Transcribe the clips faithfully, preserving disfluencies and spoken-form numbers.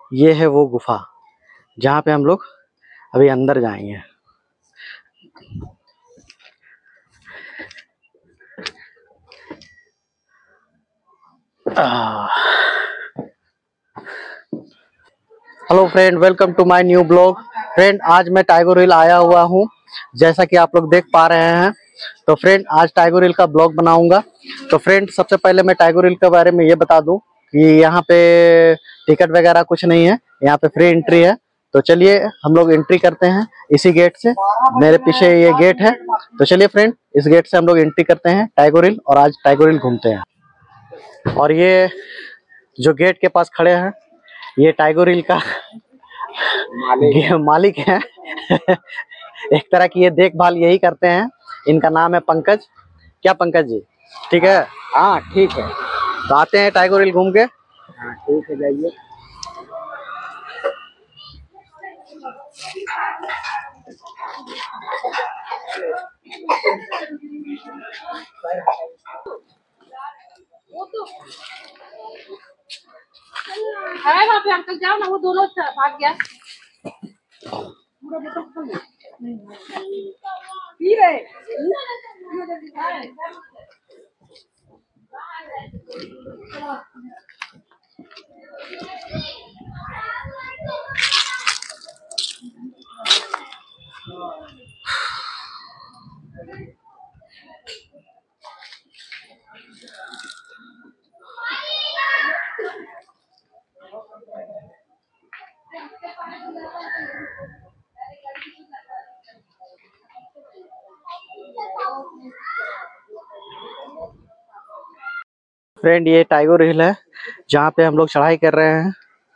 ये है वो गुफा जहाँ पे हम लोग अभी अंदर जाएंगे। Hello friend, welcome to my new blog. Friend, आज मैं टाइगर हिल आया हुआ हूँ, जैसा कि आप लोग देख पा रहे हैं। तो फ्रेंड, आज टाइगर हिल का ब्लॉग बनाऊंगा। तो फ्रेंड, सबसे पहले मैं टाइगर हिल के बारे में ये बता दूं कि यहाँ पे टिकट वगैरह कुछ नहीं है, यहाँ पे फ्री एंट्री है। तो चलिए हम लोग एंट्री करते हैं इसी गेट से। मेरे पीछे ये गेट है। तो चलिए फ्रेंड, इस गेट से हम लोग एंट्री करते हैं टाइगर हिल, और आज टाइगर हिल घूमते हैं। और ये जो गेट के पास खड़े हैं, ये टाइगर हिल का मालिक, मालिक है। एक तरह की ये देखभाल यही करते हैं। इनका नाम है पंकज। क्या पंकज जी, ठीक है? हाँ ठीक है। तो आते हैं टाइगर हिल घूम के। हाँ ठीक है, जाइए। अरे वहाँ पे अंकल जाओ ना, वो दोनों भाग गया। पी रहे फ्रेंड, ये टाइगर हिल है जहाँ पे हम लोग चढ़ाई कर रहे हैं।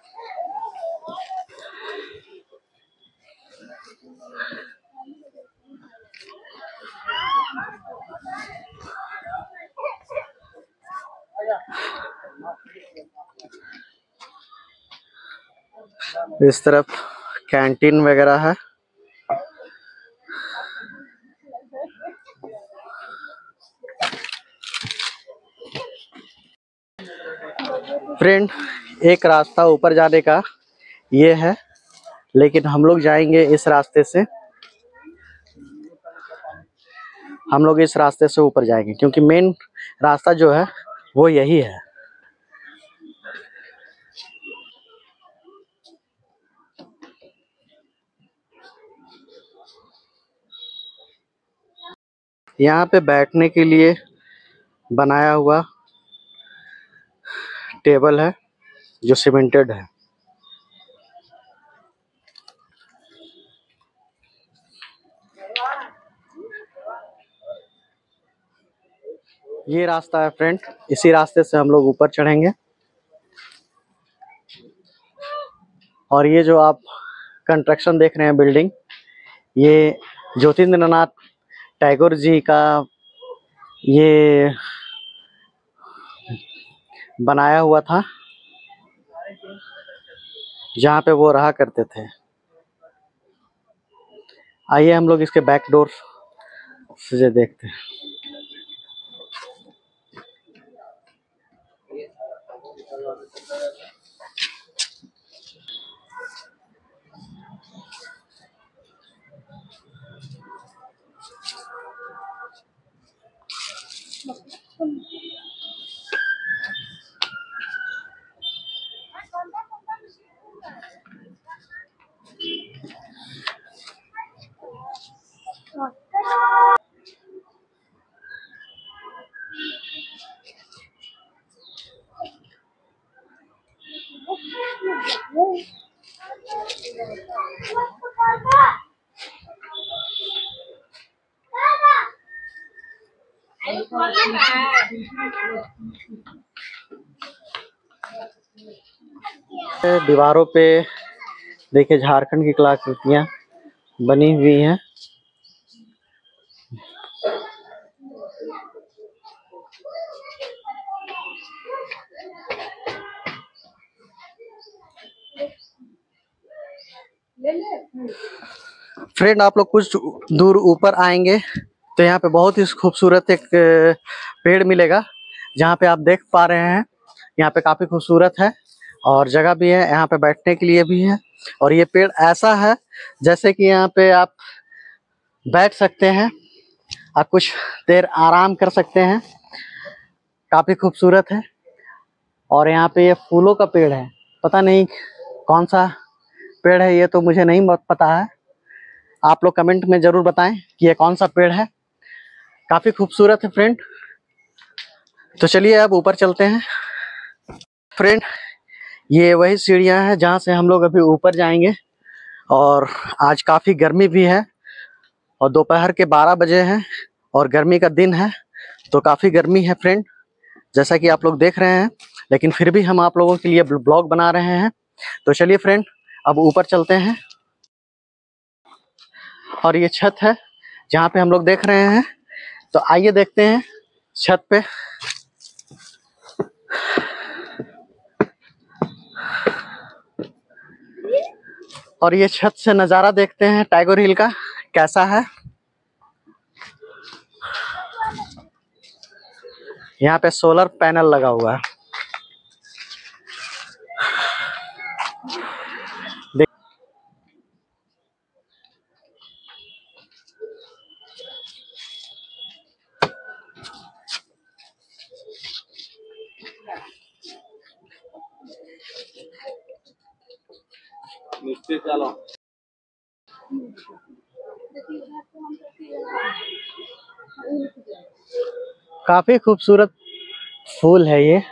इस तरफ कैंटीन वगैरह है। फ्रेंड, एक रास्ता ऊपर जाने का ये है, लेकिन हम लोग जाएंगे इस रास्ते से। हम लोग इस रास्ते से ऊपर जाएंगे क्योंकि मेन रास्ता जो है वो यही है। यहाँ पे बैठने के लिए बनाया हुआ टेबल है जो सीमेंटेड है। ये रास्ता है फ्रेंड, इसी रास्ते से हम लोग ऊपर चढ़ेंगे। और ये जो आप कंस्ट्रक्शन देख रहे हैं, बिल्डिंग, ये ज्योतिन्द्रनाथ टैगोर जी का ये बनाया हुआ था, जहाँ पे वो रहा करते थे। आइए हम लोग इसके बैक डोर से देखते हैं। दीवारों पे देखिए झारखंड की कलाकृतियाँ बनी हुई हैं। फ्रेंड, आप लोग कुछ दूर ऊपर आएंगे तो यहाँ पे बहुत ही खूबसूरत एक पेड़ मिलेगा, जहाँ पे आप देख पा रहे हैं। यहाँ पे काफी खूबसूरत है और जगह भी है यहाँ पे बैठने के लिए भी है। और ये पेड़ ऐसा है जैसे कि यहाँ पे आप बैठ सकते हैं, आप कुछ देर आराम कर सकते हैं। काफी खूबसूरत है। और यहाँ पे ये फूलों का पेड़ है, पता नहीं कौन सा पेड़ है ये तो मुझे नहीं पता है। आप लोग कमेंट में जरूर बताएं कि ये कौन सा पेड़ है। काफी खूबसूरत है फ्रेंड। तो चलिए अब ऊपर चलते हैं। फ्रेंड ये वही सीढ़ियां हैं जहां से हम लोग अभी ऊपर जाएंगे। और आज काफी गर्मी भी है और दोपहर के बारह बजे हैं और गर्मी का दिन है, तो काफी गर्मी है फ्रेंड, जैसा कि आप लोग देख रहे हैं। लेकिन फिर भी हम आप लोगों के लिए ब्लॉग बना रहे हैं। तो चलिए फ्रेंड अब ऊपर चलते हैं। और ये छत है जहाँ पे हम लोग देख रहे हैं, तो आइए देखते हैं छत पे। और ये छत से नज़ारा देखते हैं टाइगर हिल का कैसा है। यहाँ पे सोलर पैनल लगा हुआ है। नीचे चलो। काफी खूबसूरत फूल है ये।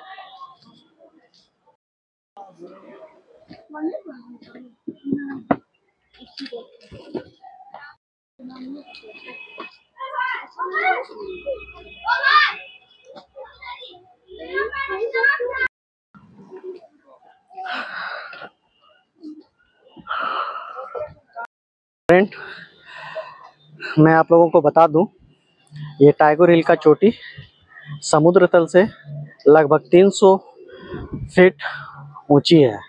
फ्रेंड मैं आप लोगों को बता दूं, ये टाइगर हिल का चोटी समुद्र तल से लगभग तीन सौ फीट ऊंची है।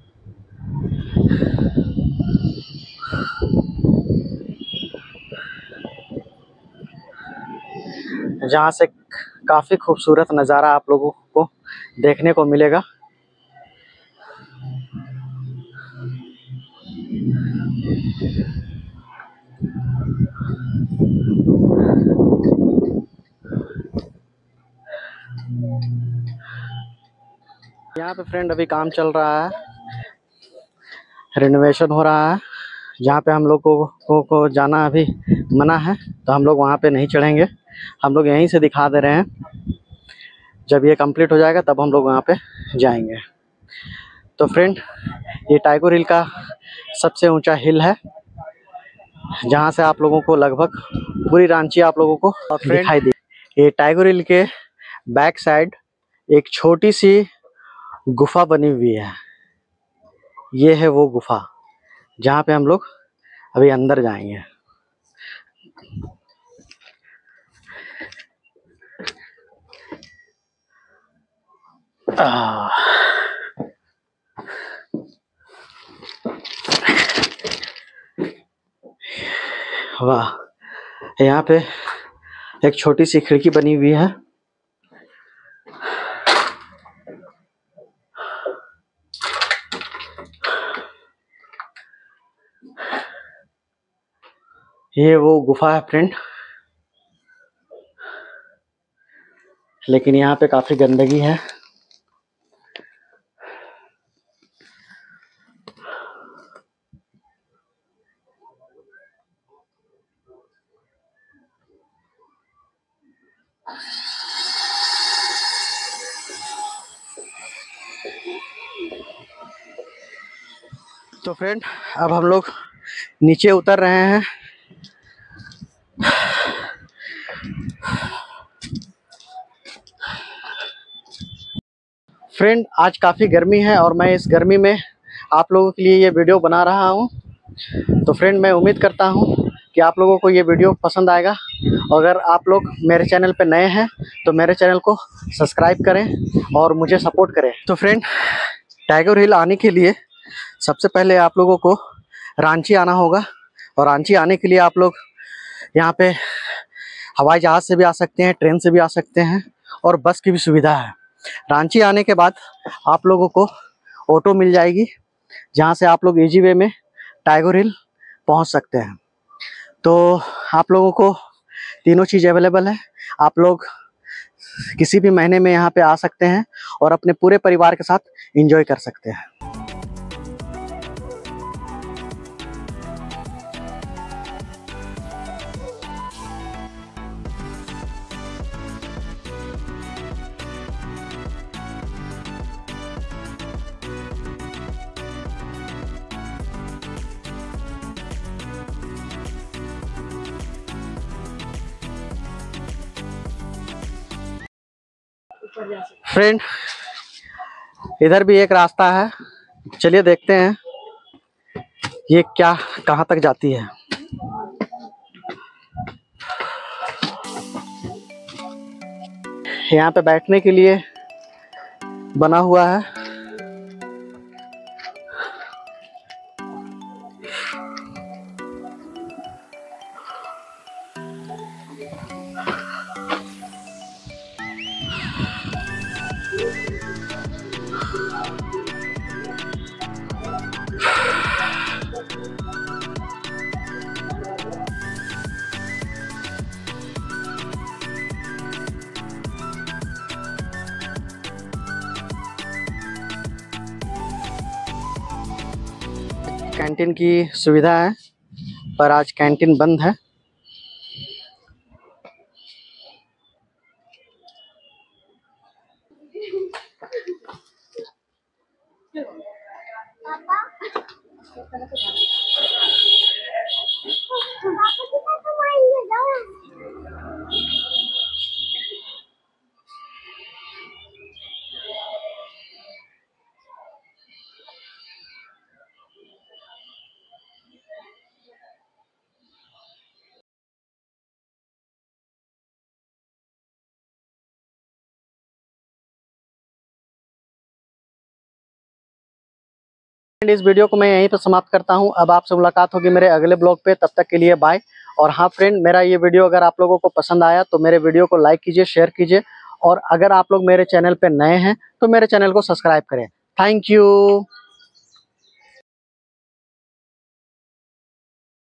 जहाँ से काफी खूबसूरत नज़ारा आप लोगों को देखने को मिलेगा। यहाँ पे फ्रेंड अभी काम चल रहा है, रिनोवेशन हो रहा है। जहाँ पे हम लोग को, को, को जाना अभी मना है, तो हम लोग वहाँ पे नहीं चढ़ेंगे। हम लोग यहीं से दिखा दे रहे हैं, जब ये कंप्लीट हो जाएगा तब हम लोग वहाँ पे जाएंगे। तो फ्रेंड ये टाइगर हिल का सबसे ऊंचा हिल है, जहाँ से आप लोगों को लगभग पूरी रांची आप लोगों को दिखाई दे। ये टाइगर हिल के बैक साइड एक छोटी सी गुफा बनी हुई है। ये है वो गुफा जहाँ पे हम लोग अभी अंदर जाएंगे। वाह, यहाँ पे एक छोटी सी खिड़की बनी हुई है। ये वो गुफा है फ्रेंड, लेकिन यहाँ पे काफी गंदगी है। तो फ्रेंड अब हम लोग नीचे उतर रहे हैं। फ्रेंड आज काफ़ी गर्मी है और मैं इस गर्मी में आप लोगों के लिए ये वीडियो बना रहा हूँ। तो फ्रेंड मैं उम्मीद करता हूँ कि आप लोगों को ये वीडियो पसंद आएगा। अगर आप लोग मेरे चैनल पर नए हैं तो मेरे चैनल को सब्सक्राइब करें और मुझे सपोर्ट करें। तो फ्रेंड टाइगर हिल आने के लिए सबसे पहले आप लोगों को रांची आना होगा। और रांची आने के लिए आप लोग यहाँ पे हवाई जहाज़ से भी आ सकते हैं, ट्रेन से भी आ सकते हैं और बस की भी सुविधा है। रांची आने के बाद आप लोगों को ऑटो मिल जाएगी, जहाँ से आप लोग इजी वे में टाइगर हिल पहुँच सकते हैं। तो आप लोगों को तीनों चीज़ अवेलेबल है। आप लोग किसी भी महीने में यहाँ पे आ सकते हैं और अपने पूरे परिवार के साथ एंजॉय कर सकते हैं। फ्रेंड, इधर भी एक रास्ता है, चलिए देखते हैं ये क्या कहाँ तक जाती है। यहाँ पे बैठने के लिए बना हुआ है। कैंटीन की सुविधा है, पर आज कैंटीन बंद है। इस वीडियो को मैं यहीं पर समाप्त करता हूं। अब आपसे मुलाकात होगी मेरे अगले ब्लॉग पे, तब तक के लिए बाय। और हाँ फ्रेंड, मेरा ये वीडियो अगर आप लोगों को पसंद आया तो मेरे वीडियो को लाइक कीजिए, शेयर कीजिए, और अगर आप लोग मेरे चैनल पे नए हैं तो मेरे चैनल को सब्सक्राइब करें। Thank you.